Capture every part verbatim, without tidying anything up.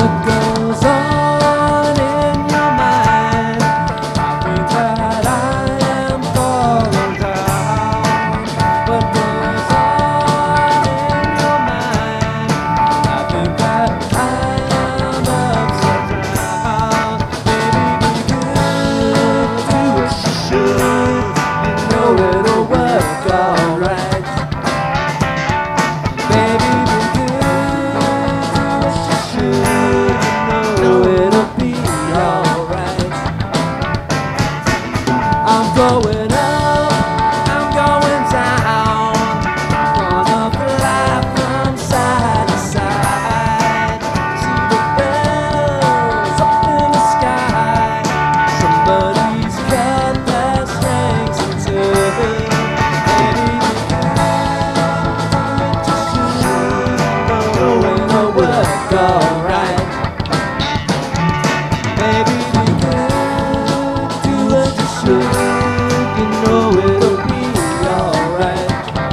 What goes on in your mind? I think that I am falling down. What goes on in your mind? I think that I am upside down. Baby, be good, do what you should. You know it'll work alright. Baby, be good, do what you should. You know it'll be alright. I'm going up, I'm going down. Gonna fly from side to side. See the bells up in the sky. Somebody's cut their strings in two. Baby, be good, do what you should. You know it'll work alright. Baby, be good, do what you should. You know it'll be alright.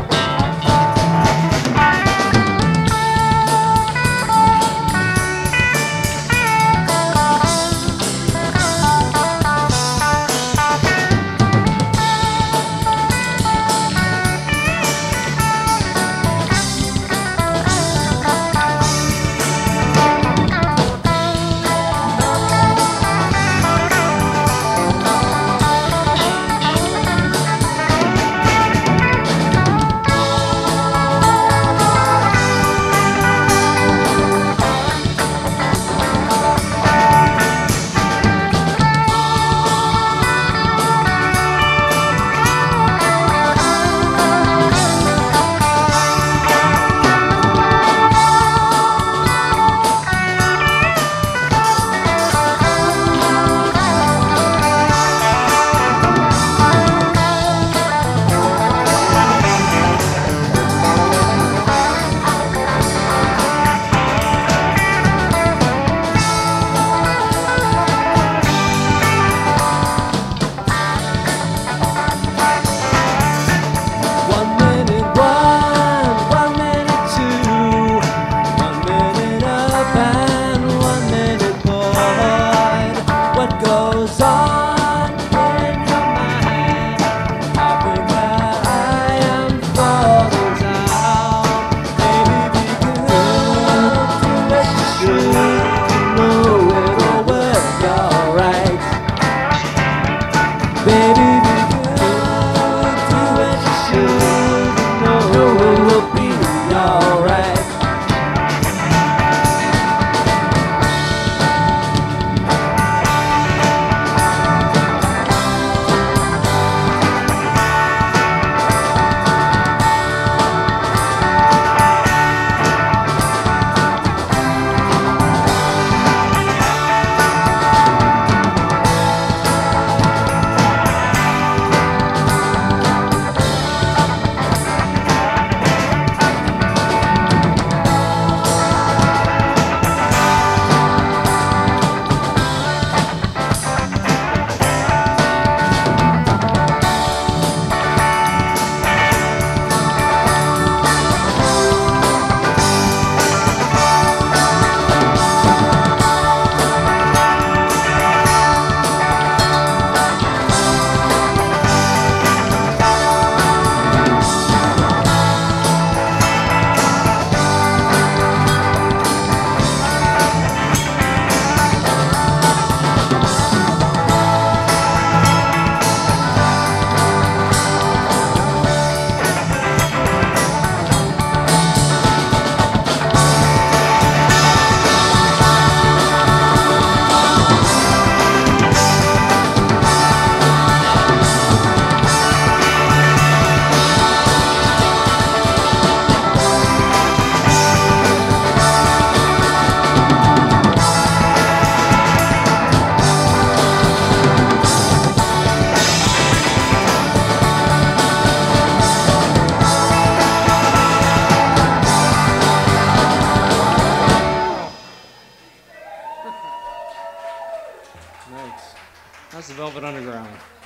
One minute one, one minute two, one minute up and one minute bored. What goes on in your mind? I think that I am falling down. Baby, be good, do what you should. You know it'll work alright. Baby, be good, do what you should. You know it will be alright. Nice. That's the Velvet Underground.